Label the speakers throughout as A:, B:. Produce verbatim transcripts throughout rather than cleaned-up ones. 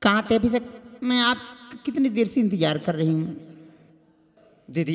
A: कहाँ थे अभी तक? मैं आप कितनी देर से इंतजार कर रही हूँ।
B: दीदी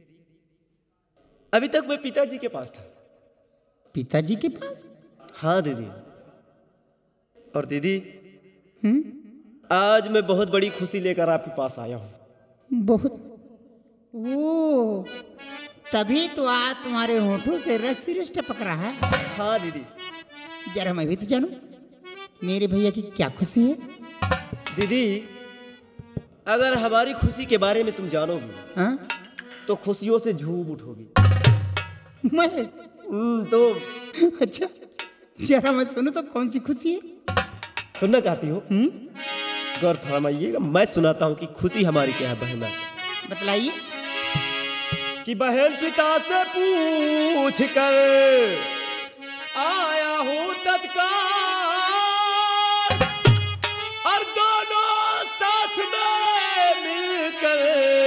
B: अभी तक मैं पिताजी के पास था।
A: पिताजी के पास?
B: हाँ दीदी। और दीदी
A: हम्म?
B: आज मैं बहुत बड़ी खुशी लेकर आपके पास आया हूँ।
A: बहुत? ओ, तभी तो आज तुम्हारे होठों से रस रस टपक रहा है।
B: हाँ दीदी।
A: जरा मैं भी तो जानूं मेरे भैया की क्या खुशी है।
B: दीदी अगर हमारी खुशी के बारे में तुम जानोगी,
A: हाँ?
B: तो खुशियों से झूम उठोगी।
A: मैं?
B: तो
A: अच्छा, जरा मैं सुनूं तो कौन सी खुशी है?
B: सुनना चाहती हो?
A: हम्म?
B: गौर फरमाइएगा, मैं सुनाता हूँ कि खुशी हमारी क्या है बहना।
A: बतलाइए।
B: कि बहन पिता से पूछ कर आया हूँ तत्काल, और दोनों साथ में मिलकर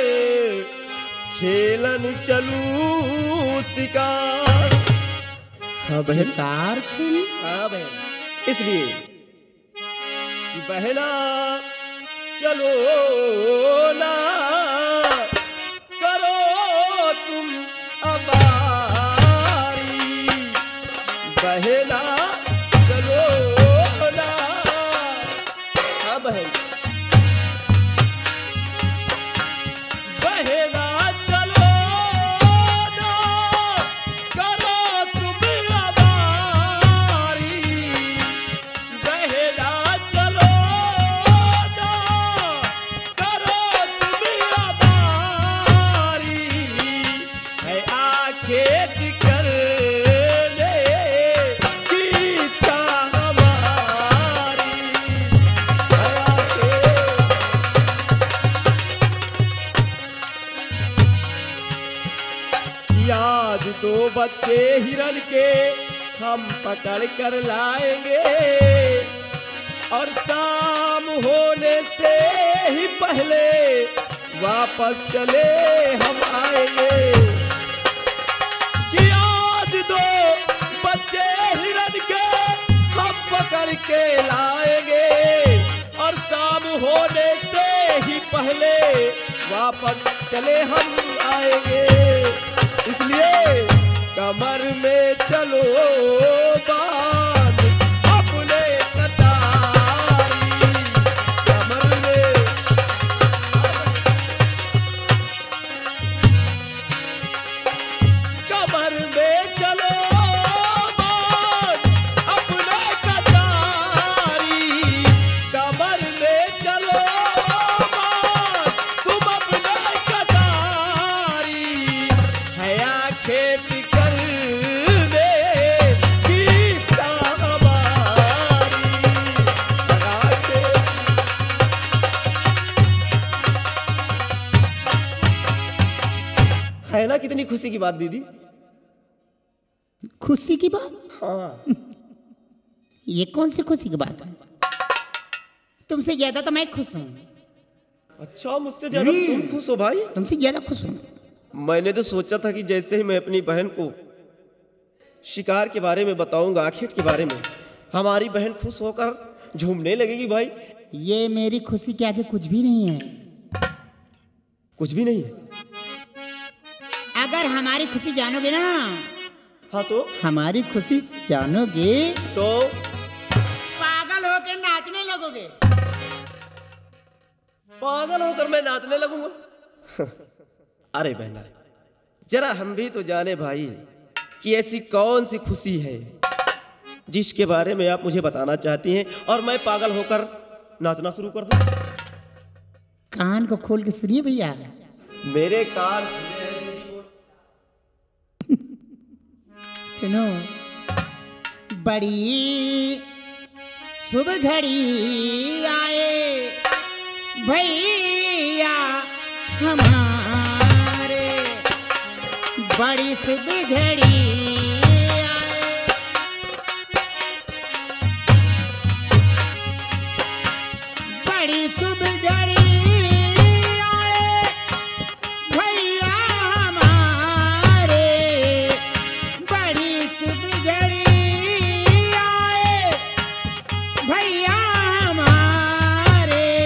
B: खेलन चलूं शिकार। हाँ बहन।
A: शिकार खेल?
B: हाँ बहन, इसलिए कि बहना चलो ना करो तुम अबारी, बहना चलो ना। हाँ बहन, बहना चलो ना करो तुम अबारी, बहना चलो ना करो तुम अबारी, है आखेट करने की इच्छा हमारी, है आखेट। याद तो बच्चे हिरन के हम पकड़ कर लाएंगे, और शाम होने से ही पहले वापस चले हम आएंगे। कि आज दो बच्चे हिरन के हम पकड़ के लाएंगे, और शाम होने से ही पहले वापस चले हम आएंगे। इसलिए कमर में चलो बांध अपने कतारी, कमर में कमर में चलो बांध अपने कतारी, कमर में चलो बांध तुम अपने कतारी, है आखेट करने की इच्छा हमारी, आखेट। है ना कितनी खुशी की बात दीदी?
A: खुशी की बात?
B: हाँ।
A: ये कौन सी खुशी की बात है? तुमसे ज्यादा तो मैं खुश हूँ।
B: अच्छा, मुझसे ज्यादा तुम खुश हो भाई?
A: तुमसे ज्यादा खुश हूँ।
B: मैंने तो सोचा था कि जैसे ही मैं अपनी बहन को शिकार के बारे में बताऊंगा, आखेट के बारे में, हमारी बहन खुश होकर झूमने लगेगी भाई।
A: ये मेरी खुशी के आगे कुछ भी नहीं है।
B: कुछ भी नहीं है?
A: अगर हमारी खुशी जानोगे ना,
B: हाँ तो
A: हमारी खुशी जानोगे
B: तो
A: पागल होकर नाचने लगोगे।
B: पागल होकर मैं नाचने लगूंगा? अरे बहना, जरा हम भी तो जाने भाई कि ऐसी कौन सी खुशी है जिसके बारे में आप मुझे बताना चाहती हैं, और मैं पागल होकर नाचना शुरू कर दूं?
A: कान को खोल के सुनिए भैया।
B: मेरे कान
A: सुनो, बड़ी शुभ घड़ी आए भैया हमारे, बड़ी शुभ घड़ी आए, बड़ी शुभ घड़ी आए भैया हमारे, बड़ी शुभ घड़ी आए भैया हमारे,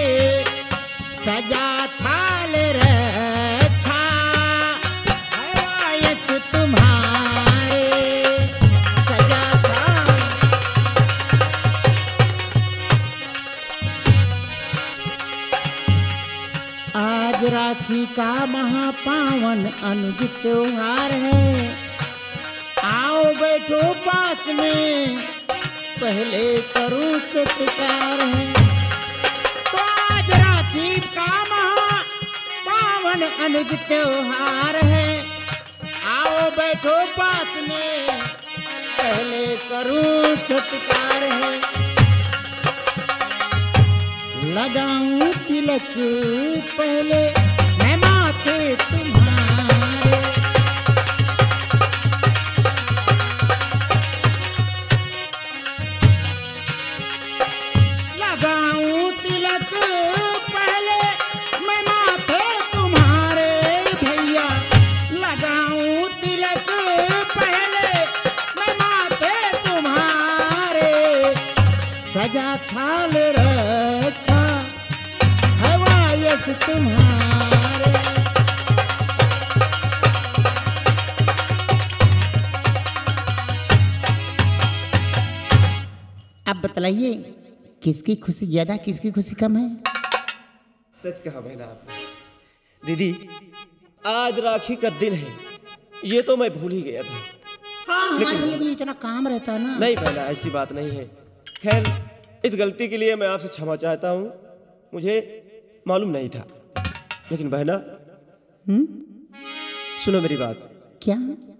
A: सजा थाल रखा हवायस तुम्हारे सजा थाल। आज राखी का महापावन अनुज त्योहार है, आओ बैठो पास में पहले करूं सत्कार है। तो आज राखी का महापावन अनुज त्योहार है, आओ बैठो पास में पहले करूं सत्कार है। लगाऊं तिलक पहले मैं माथे तुम्हारे, लगाऊं तिलक पहले मैं माथे तुम्हारे भैया, लगाऊं तिलक पहले मैं माथे तुम्हारे सजा थाल रखा हवायस तुम्हारे। अब बतलाइए किसकी खुशी ज्यादा किसकी खुशी कम है?
B: सच कहा बहना आपने। दीदी आज राखी का दिन है, ये तो मैं भूल ही गया था।
A: हाँ हमारे भैया को इतना काम रहता है ना।
B: नहीं बहना ऐसी बात नहीं है। खैर इस गलती के लिए मैं आपसे क्षमा चाहता हूँ, मुझे मालूम नहीं था। लेकिन बहना
A: हम्म
B: सुनो मेरी बात।
A: क्या?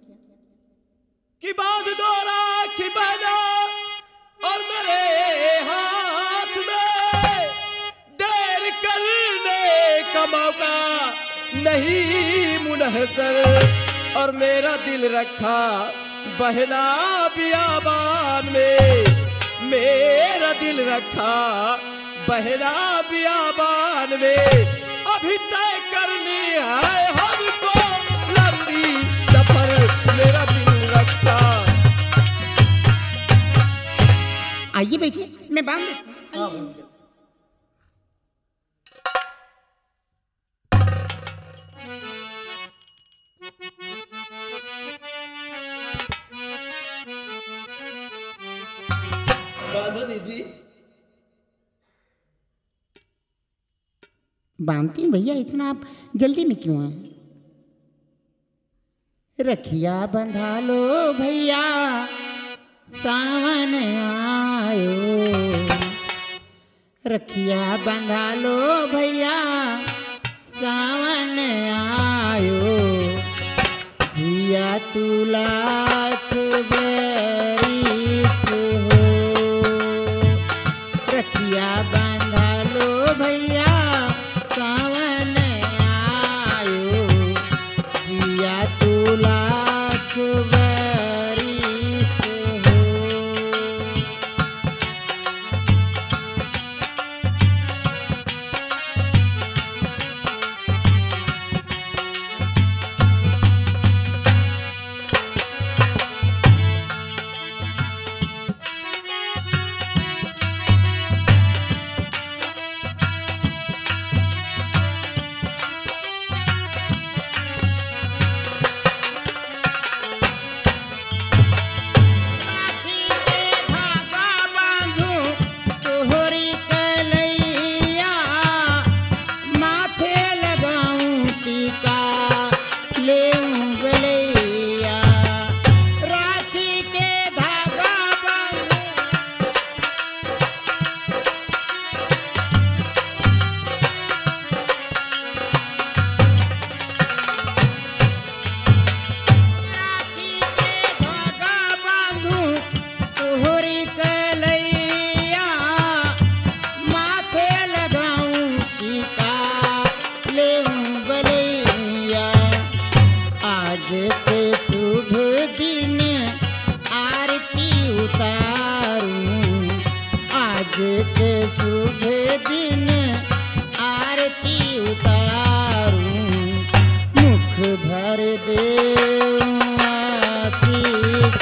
B: कि बांध दो राखी बहना और मेरे हाथ में, देर करने का मौका नहीं मुनहसर, और मेरा दिल रखा बहना बियाबान में, मेरा दिल रखा बहना बियाबान में। अभी तय करनी है हमको लंबी सफर, मेरा दिल रखा।
A: आइए बैठिए मैं बांध देता हूं।
B: बांधो दीदी।
A: बांधती हूँ भैया, इतना आप जल्दी में क्यों हैं? रखिया बंधा लो भैया सावन आयो, रखिया बंधा लो भैया सावन आयो, जिया तू लाख बरिस हो, रखिया बंधा लो भैया सावन आयो, जिया तू लाख बरिस हो। के शुभ दिन आरती उतारूं, मुख भर देऊं आशीष।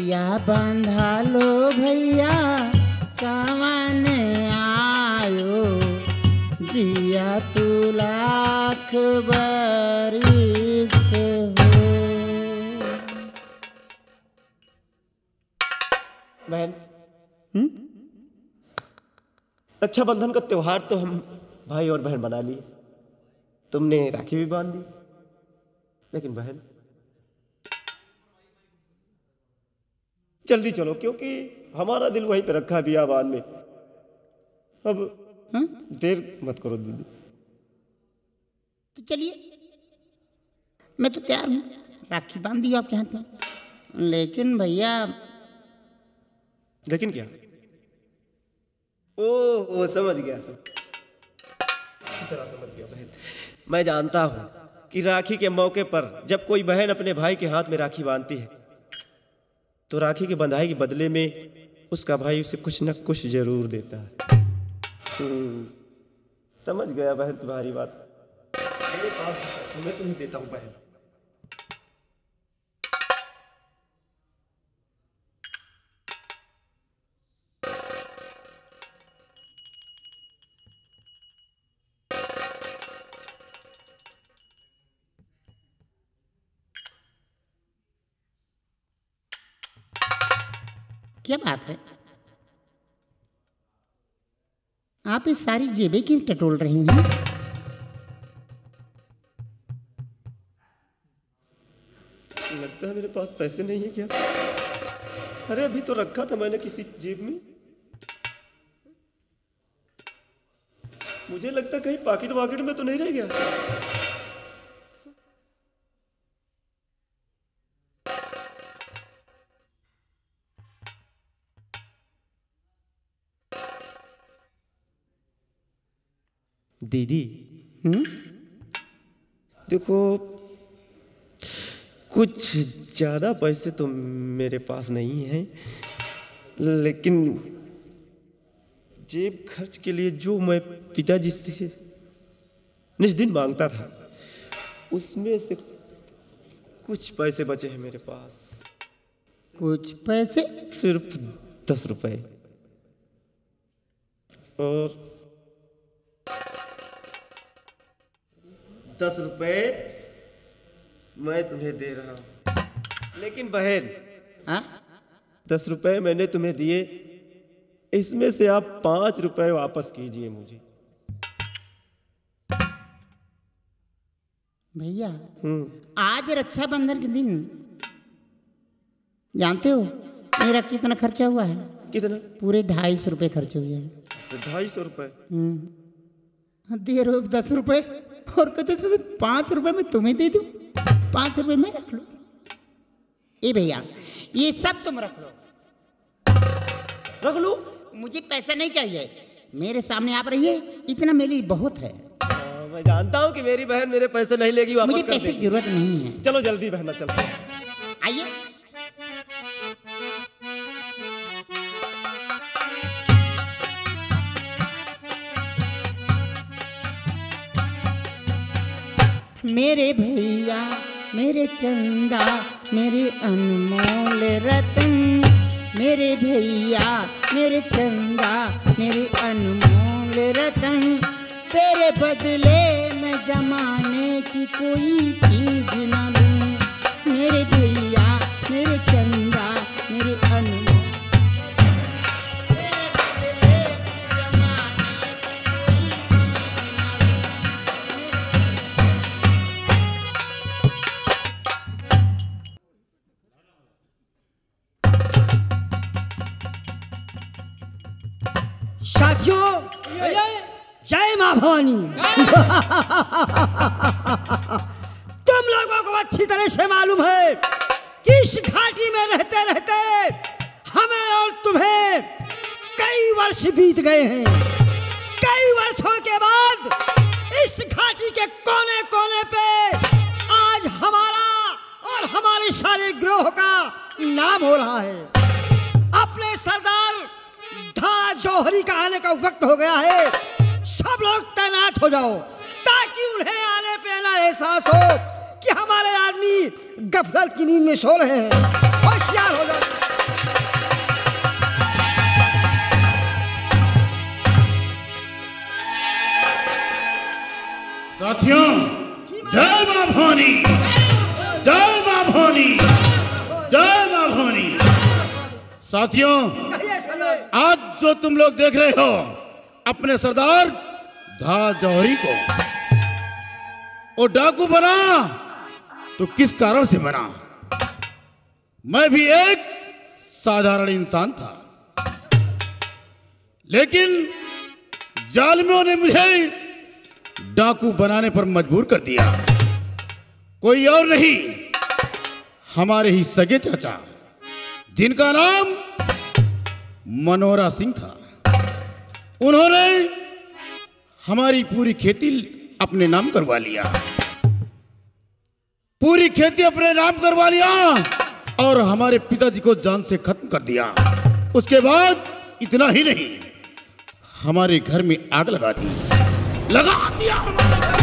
A: जिया बंधा लो भैया सावन आयो, जिया तू लाख बरिस हो।
B: बहन,
A: हम्म?
B: रक्षाबंधन का त्योहार तो हम भाई और बहन बना लिए, तुमने राखी भी बांध दी, लेकिन बहन जल्दी चलो क्योंकि हमारा दिल वहीं पे रखा बियाबान में। अब
A: हाँ?
B: देर मत करो दीदी।
A: तो चलिए, मैं तो तैयार हूँ, राखी बांध दी आपके हाथ में। लेकिन भैया,
B: लेकिन क्या? ओ, ओ समझ गया, सब अच्छी तरह समझ गया बहन। मैं जानता हूँ कि राखी के मौके पर जब कोई बहन अपने भाई के हाथ में राखी बांधती है तो राखी के बंधाई के बदले में उसका भाई उसे कुछ न कुछ जरूर देता है। हम्म, समझ गया बहन तुम्हारी बात। मेरे पास मैं तुम्हें देता हूँ बहन।
A: क्या बात है, आप इस सारी जेबें क्यों टटोल रही हैं?
B: लगता है मेरे पास पैसे नहीं है क्या? अरे अभी तो रखा था मैंने किसी जेब में। मुझे लगता कहीं पॉकेट वॉकेट में तो नहीं रह गया। दीदी,
A: हम्म?
B: देखो कुछ ज्यादा पैसे तो मेरे पास नहीं हैं, लेकिन जेब खर्च के लिए जो मैं पिताजी से निस्दिन मांगता था उसमें से कुछ पैसे बचे हैं मेरे पास।
A: कुछ पैसे?
B: सिर्फ दस रुपए। और दस रुपए मैं तुम्हें दे रहा हूं। लेकिन बहन,
A: हाँ?
B: दस रुपए मैंने तुम्हें दिए, इसमें से आप पांच रुपए वापस कीजिए मुझे।
A: भैया,
B: हम्म,
A: आज रक्षाबंधन के दिन जानते हो मेरा कितना खर्चा हुआ है?
B: कितना?
A: पूरे ढाई सौ रुपये खर्च हुए हैं।
B: ढाई सौ रुपए?
A: हम्म। दे रहे हो दस रुपए और कहते सोचे पाँच रुपए में तुम्हें दे दूं, पाँच रुपए में रख लो। ए भैया, ये सब तुम रख लो।
B: रख लो?
A: मुझे पैसा नहीं चाहिए, मेरे सामने आप रहिए, इतना मेरे लिए बहुत है।
B: हाँ, मैं जानता हूँ कि मेरी बहन मेरे पैसे नहीं लेगी, वापस
A: मुझे
B: कर
A: पैसे की
B: देगी।
A: जरूरत नहीं है।
B: चलो जल्दी बहना, चलते हैं।
A: आइए। मेरे भैया, मेरे चंदा, मेरे अनमोल रतन, मेरे भैया, मेरे चंदा, मेरे अनमोल रतन, तेरे बदले में जमाने की कोई चीज न लूं। मेरे भैया, मेरे चंदा, मेरे अनमोल,
C: साथियों, जय मां भवानी। तुम लोगों को अच्छी तरह से मालूम है कि इस घाटी में रहते रहते हमें और तुम्हें कई वर्ष बीत गए हैं। कई वर्षों के बाद इस घाटी के कोने कोने पे आज हमारा और हमारे सारे ग्रोह का नाम हो रहा है। अपने सरदार धारा जौहरी का आने का वक्त हो गया है। सब लोग तैनात हो जाओ ताकि उन्हें आने पे ना एहसास हो कि हमारे आदमी गफलत की नींद में सो रहे हैं। होशियार हो जाओ।
D: साथियों, जय मां भवानी, जय मां भवानी, जय मां भवानी। साथियों, आज जो तुम लोग देख रहे हो अपने सरदार धाड़ा जौहरी को, वो डाकू बना तो किस कारण से बना? मैं भी एक साधारण इंसान था, लेकिन जालिमों ने मुझे डाकू बनाने पर मजबूर कर दिया। कोई और नहीं, हमारे ही सगे चाचा, जिनका नाम मनोहरा सिंह था। उन्होंने हमारी पूरी खेती अपने नाम करवा लिया, पूरी खेती अपने नाम करवा लिया और हमारे पिताजी को जान से खत्म कर दिया। उसके बाद इतना ही नहीं, हमारे घर में आग लगा दी, लगा दिया हमारे घर।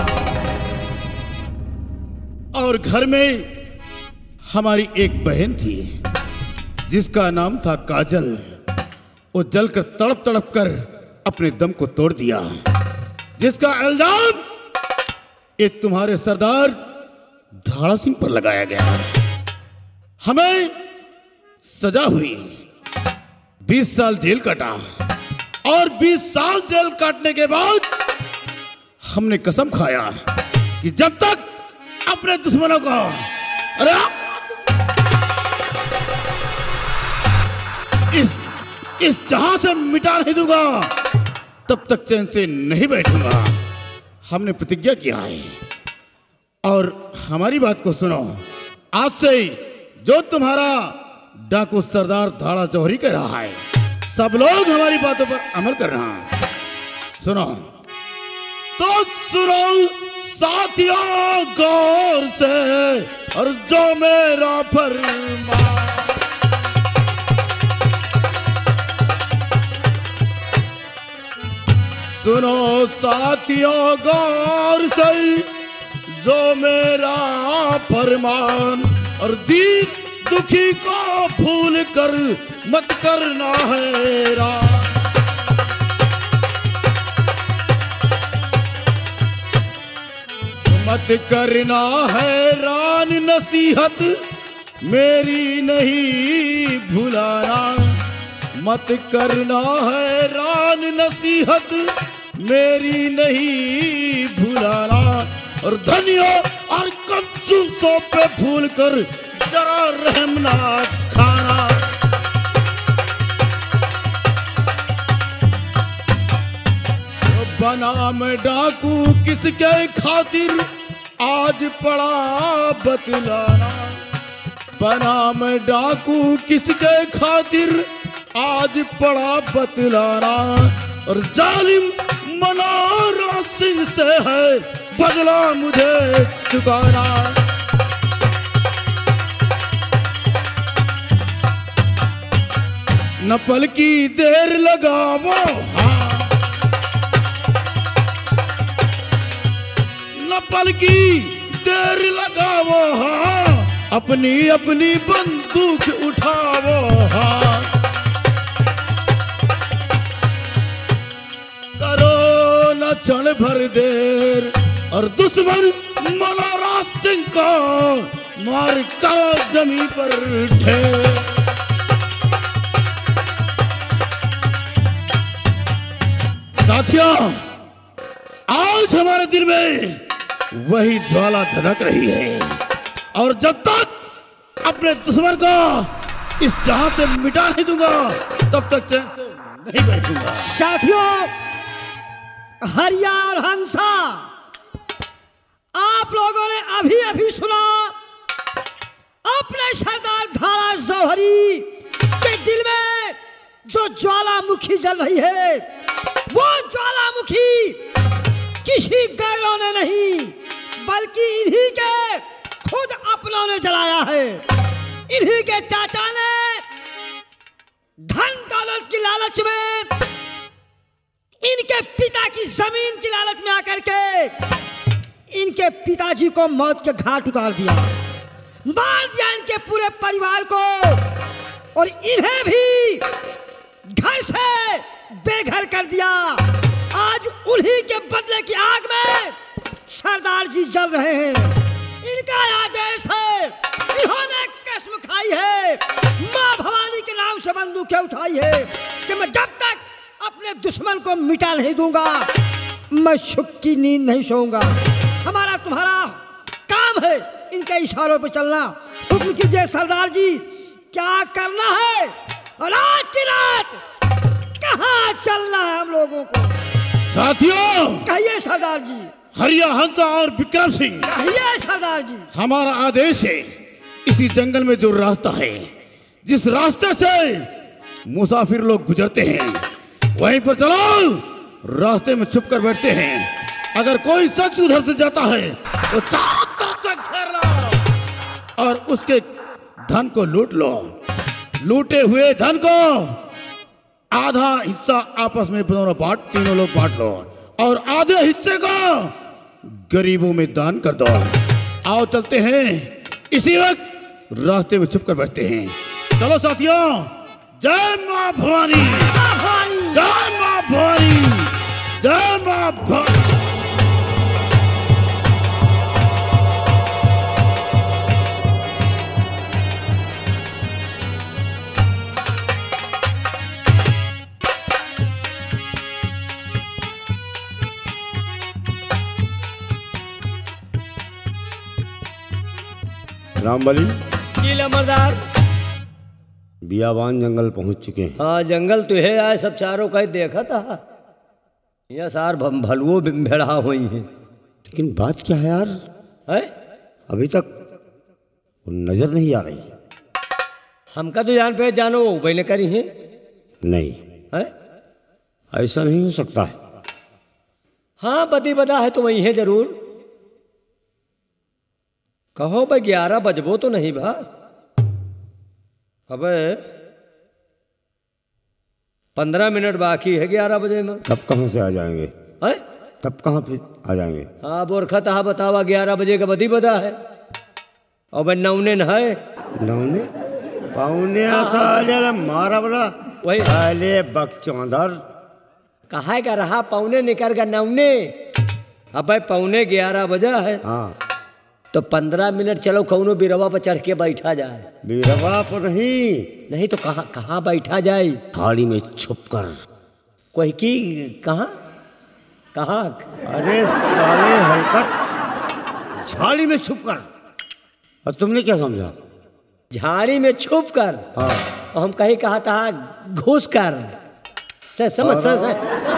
D: और घर में हमारी एक बहन थी जिसका नाम था काजल। वो जलकर तड़प तड़प कर अपने दम को तोड़ दिया, जिसका इल्जाम ये तुम्हारे सरदार धाड़ा सिंह पर लगाया गया। हमें सजा हुई, बीस साल जेल काटा और बीस साल जेल काटने के बाद हमने कसम खाया कि जब तक अपने दुश्मनों को अरे इस इस जहां से मिटा नहीं दूंगा, तब तक चैन से नहीं बैठूंगा। हमने प्रतिज्ञा किया है और हमारी बात को सुनो। आज से जो तुम्हारा डाकू सरदार धाड़ा जौहरी कह रहा है, सब लोग हमारी बातों पर अमल कर रहा है। सुनो तो सुनो साथियों गौर से, और जो मेरा फरमान। सुनो साथियों गौर से, जो मेरा फरमान, और दीन दुखी को भूल कर मत करना हैरान। मत करना हैरान, नसीहत मेरी नहीं भुलाना। मत करना हैरान, नसीहत मेरी नहीं भुलाना। और धनियों और कंजूसों पे भूल कर जरा रहम ना खाना। बना में डाकू किसके खातिर आज पड़ा बतलाना। बना में डाकू किसके खातिर आज पड़ा बतलाना। और जालिम मनोहरा सिंह से है बदला मुझे चुकाना। न पल की देर लगावो हाँ, न पल की देर लगावो हाँ, अपनी अपनी बंदूक उठावो हाँ। करो न क्षण भर देर, और दुश्मन मनोहरा सिंह को मार करो जमीन पर ढेर। साथियों, आज हमारे दिल में वही ज्वाला धधक रही है, और जब तक अपने दुश्मन को इस जहां से मिटा नहीं दूंगा, तब तक चैन से नहीं बैठूंगा।
C: साथियों, हरिया और हंसा, आप लोगों ने अभी अभी सुना अपने सरदार धाड़ा जौहरी के दिल में जो ज्वालामुखी जल रही है, वो ज्वालामुखी किसी गैरों ने नहीं बल्कि इन्हीं के खुद अपनों ने जलाया है। इन्हीं के चाचा ने धन दौलत की लालच में, इनके पिता की जमीन की लालच में आकर के इनके पिताजी को मौत के घाट उतार दिया, मार दिया इनके पूरे परिवार को, और इन्हें भी घर से बेघर कर दिया। आज उन्हीं के बदले की आग में सरदार जी जल रहे हैं। इनका आदेश है, इन्होंने कसम खाई है, माँ भवानी के नाम से बंदूकें उठाई है कि मैं जब तक अपने दुश्मन को मिटा नहीं दूंगा मैं सुख की नींद नहीं सोऊंगा। हमारा तुम्हारा काम है इनके इशारों पे चलना। हुक्म कीजिए सरदार जी, क्या करना है और आज की रात कहाँ चलना है हम लोगों को?
D: साथियों,
C: कहिए सरदार जी।
D: हरिया हंसा और विक्रम सिंह,
C: कहिए सरदार जी।
D: हमारा आदेश है, इसी जंगल में जो रास्ता है, जिस रास्ते से मुसाफिर लोग गुजरते हैं, वहीं पर चलो। रास्ते में छुप कर बैठते हैं। अगर कोई शख्स उधर से जाता है तो चारों तरफ से घेर लो और उसके धन को लूट लो। लूटे हुए धन को आधा हिस्सा आपस में दोनों बांट तीनों लोग बांट लो और आधे हिस्से को गरीबों में दान कर दो। आओ चलते हैं। इसी वक्त रास्ते में छुप कर बैठते हैं। चलो साथियों, जय मां भवानी, जय मां भवानी, जय मां भवानी।
E: रामबली
C: जी लमरदार।
E: बियाबान जंगल पहुंच चुके हैं।
C: हाँ जंगल तो है, आए सब चारों का ही देखा था। यह सार भलुओं भेड़ा हुई हैं।
E: लेकिन बात क्या है यार,
C: है?
E: अभी तक वो नजर नहीं आ रही।
C: हमका तो जान पे जानो वो पहले करी है।
E: नहीं
C: है?
E: ऐसा नहीं हो सकता है।
C: हाँ बदी बदा है तो वही है जरूर। कहो भाई ग्यारह बजबो तो नहीं बा। अबे पंद्रह मिनट बाकी है ग्यारह बजे में।
E: तब कहाँ से आ जाएंगे?
C: है?
E: तब कहाँ फिर आ जाएंगे?
C: हाँ बोरखा तहा बतावा ग्यारह बजे का बदी बदा है। और भाई नौने न है
E: नौने पौने आसा मारा बड़ा
C: वही
E: अले बकचौंदर
C: कहा का रहा पौने निकल का नौने। अब भाई पौने ग्यारह बजा है।
E: हाँ
C: तो पंद्रह मिनट चलो कौनो बिरवा पर चढ़ के बैठा जाए।
E: बीरवा पर नहीं
C: नहीं तो कहाँ कहाँ बैठा जाए?
E: थाली में छुप कर।
C: कोई की कहाँ कहाँ?
E: अरे साले हलकट, झाड़ी में छुप कर। और तुमने क्या समझा?
C: झाड़ी में छुप कर।
E: हाँ।
C: और हम कहीं कहा था घुस कर। से समझ से, से।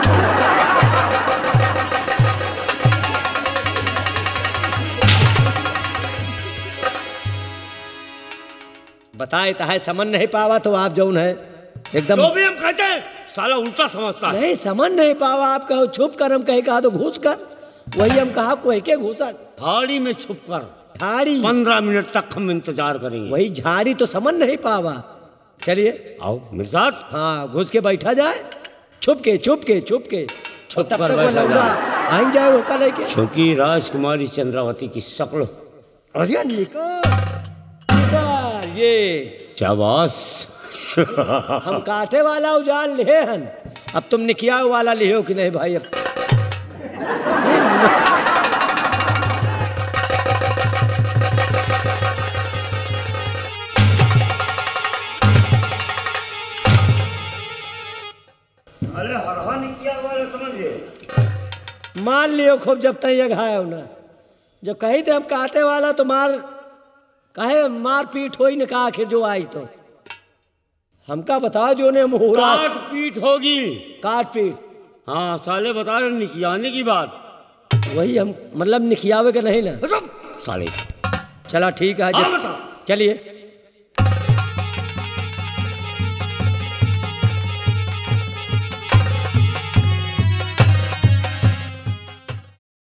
C: बताए तो है समझ नहीं पावा तो आप जौन है एकदम
E: जो भी हम कहते हैं साला उल्टा समझता है।
C: नहीं समझ नहीं पावा। आप कहो छुप कर, हम कहीं कहा तो घुस कर। वही हम कहा कोई के घुसा।
E: झाड़ी में छुप कर
C: झाड़ी
E: पंद्रह मिनट तक हम इंतजार करेंगे।
C: वही झाड़ी तो समझ नहीं पावा। चलिए
E: आओ मेरे साथ।
C: हाँ घुस के बैठा जाए छुप के छुप के छुप के
E: छुप
C: तब
E: कर
C: तक वो
E: बैठा
C: लौंडा
E: जाए।
C: आइन जाए वो कल के।
E: क्योंकि राजकुमारी चंद्रावती की शक्ल
C: अरे निकल निकल ये
E: शाबाश।
C: हम काटे वाला उजाल लिए हन। अब तुम निकिया वाला लियो कि नहीं भाई? अब
E: अरे हरहा निकिया वाला समझिए।
C: मान लियो खूब जब तक ये घाया ना। जो कही थे हम काटे वाला तो मार कहे मार पीट हो ही न कहा आखिर जो आई तो हमका बता जो ने मुहूरा
E: काट पीट होगी।
C: काट पीट।
E: हाँ साले बता रहे निकियाने की बात।
C: वही हम मतलब निखियावे के नहीं ना
E: साले
C: चला ठीक है
E: हाँ,
C: जब-
E: बताओ।
C: चलिए